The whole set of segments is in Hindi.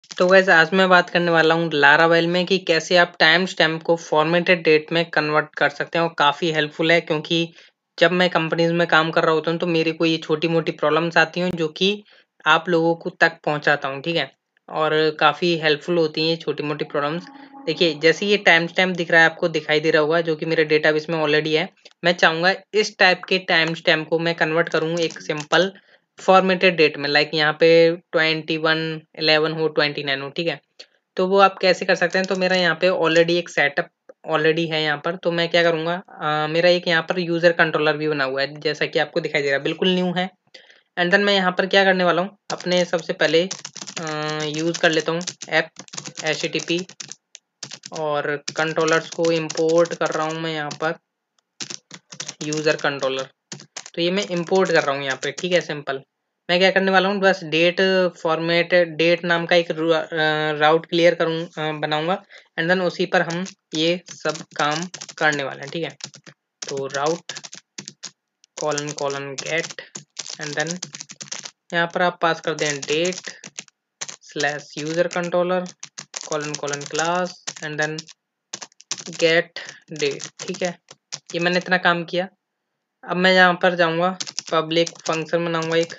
तो गाइस आज मैं बात करने वाला हूँ लारावेल में कि कैसे आप टाइम स्टैम्प को फॉर्मेटेड डेट में कन्वर्ट कर सकते हैं और काफ़ी हेल्पफुल है क्योंकि जब मैं कंपनीज में काम कर रहा होता हूँ तो मेरे को ये छोटी मोटी प्रॉब्लम्स आती हैं जो कि आप लोगों को तक पहुँचाता हूँ, ठीक है। और काफ़ी हेल्पफुल होती हैं ये छोटी मोटी प्रॉब्लम्स। देखिए जैसे ये टाइम स्टैम्प दिख रहा है, आपको दिखाई दे रहा होगा, जो कि मेरे डेटाबेस में ऑलरेडी है। मैं चाहूँगा इस टाइप के टाइम स्टैम्प को मैं कन्वर्ट करूँ एक सिंपल फॉर्मेटेड डेट में, लाइक यहाँ पे 21/11 हो, 29 हो, ठीक है। तो वो आप कैसे कर सकते हैं, तो मेरा यहाँ पे ऑलरेडी एक सेटअप ऑलरेडी है यहाँ पर। तो मैं क्या करूँगा, मेरा एक यहाँ पर यूजर कंट्रोलर भी बना हुआ है जैसा कि आपको दिखाई दे रहा है, बिल्कुल न्यू है। एंड देन मैं यहाँ पर क्या करने वाला हूँ, अपने सबसे पहले यूज कर लेता हूँ ऐप HTTP और कंट्रोलर्स को इंपोर्ट कर रहा हूँ मैं यहाँ पर यूजर कंट्रोलर। तो ये मैं इंपोर्ट कर रहा हूँ यहाँ पे, ठीक है। सिंपल मैं क्या करने वाला हूँ, बस डेट फॉर्मेट डेट नाम का एक राउट क्लियर करूँ बनाऊंगा। एंड देन उसी पर हम ये सब काम करने वाले हैं, ठीक है। तो route colon colon get and then यहाँ पर आप पास कर दें date slash user controller colon colon class and then get date, ठीक है। ये मैंने इतना काम किया। अब मैं यहाँ पर जाऊँगा, पब्लिक फंक्शन बनाऊंगा एक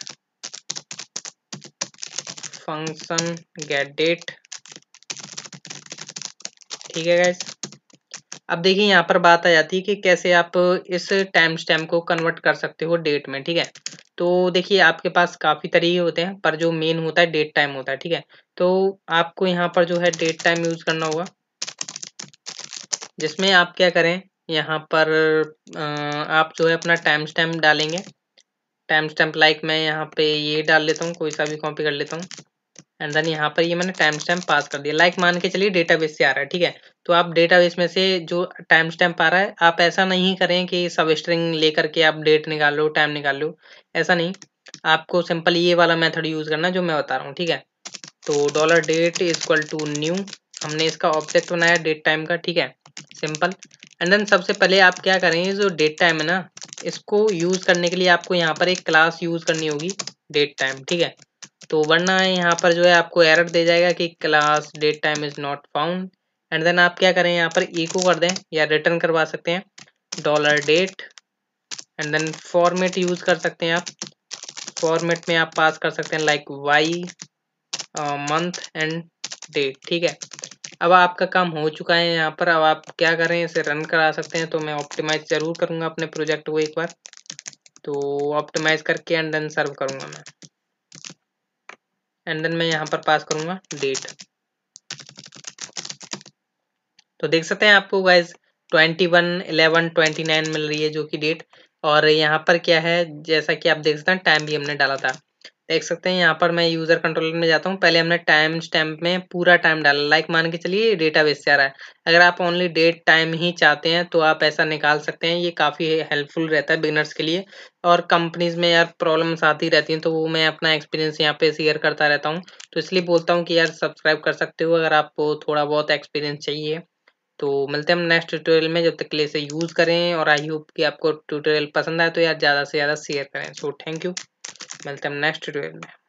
फंक्शन गेट डेट, ठीक है गाइस। अब देखिए यहाँ पर बात आ जाती है कि कैसे आप इस टाइम स्टैम्प को कन्वर्ट कर सकते हो डेट में, ठीक है। तो देखिए आपके पास काफ़ी तरीके होते हैं पर जो मेन होता है डेट टाइम होता है, ठीक है। तो आपको यहाँ पर जो है डेट टाइम यूज़ करना होगा, जिसमें आप क्या करें, यहाँ पर आप जो है अपना टाइम स्टैम्प डालेंगे। टाइम स्टैम्प लाइक मैं यहाँ पे ये डाल लेता हूँ, कोई सा भी कॉपी कर लेता हूँ। एंड देन यहाँ पर ये मैंने टाइम स्टैम्प पास कर दिया, लाइक मान के चलिए डेटाबेस से आ रहा है, ठीक है। तो आप डेटाबेस में से जो टाइम स्टैम्प आ रहा है, आप ऐसा नहीं करें कि सब स्ट्रिंग लेकर के आप डेट निकाल लो, टाइम निकाल लो, ऐसा नहीं। आपको सिंपल ये वाला मेथड यूज करना जो मैं बता रहा हूँ, ठीक है। तो $date is equal to new, हमने इसका ऑब्जेक्ट बनाया डेट टाइम का, ठीक है। सिंपल। एंड देन सबसे पहले आप क्या करेंगे, जो डेट टाइम है ना, इसको यूज करने के लिए आपको यहाँ पर एक क्लास यूज करनी होगी डेट टाइम, ठीक है। तो वरना यहाँ पर जो है आपको एरर दे जाएगा कि class date time is not found. And then आप क्या करें, यहाँ पर इको कर दें या रिटर्न करवा सकते हैं $date and then format use कर सकते हैं आप। फॉर्मेट में आप पास कर सकते हैं like Y month and date, ठीक है। अब आपका काम हो चुका है यहाँ पर। अब आप क्या करें, इसे रन करा सकते हैं। तो मैं ऑप्टिमाइज जरूर करूंगा अपने प्रोजेक्ट को एक बार, तो ऑप्टिमाइज करके एंड देन सर्व करूंगा मैं। एंड देन मैं यहाँ पर पास करूंगा डेट। तो देख सकते हैं आपको गाइज 21/11/29 मिल रही है जो कि डेट। और यहाँ पर क्या है, जैसा कि आप देख सकते हैं टाइम भी हमने डाला था। देख सकते हैं यहाँ पर मैं यूजर कंट्रोलर में जाता हूँ, पहले हमने टाइम स्टैम्प में पूरा टाइम डाला, लाइक मान के चलिए डेटाबेस से आ रहा है। अगर आप ओनली डेट टाइम ही चाहते हैं तो आप ऐसा निकाल सकते हैं, ये काफ़ी हेल्पफुल रहता है बिगिनर्स के लिए। और कंपनीज में यार प्रॉब्लम्स आती रहती हैं, तो वो मैं अपना एक्सपीरियंस यहाँ पे शेयर करता रहता हूँ। तो इसलिए बोलता हूँ कि यार सब्सक्राइब कर सकते हो अगर आपको थोड़ा बहुत एक्सपीरियंस चाहिए। तो मिलते हैं हम नेक्स्ट ट्यूटोरियल में, जब तक के लिए इसे यूज़ करें। और आई होप कि आपको ट्यूटोरियल पसंद आए तो यार ज़्यादा से ज़्यादा शेयर करें। सो थैंक यू, मिलते हैं हम नेक्स्ट ट्यूटोरियल में।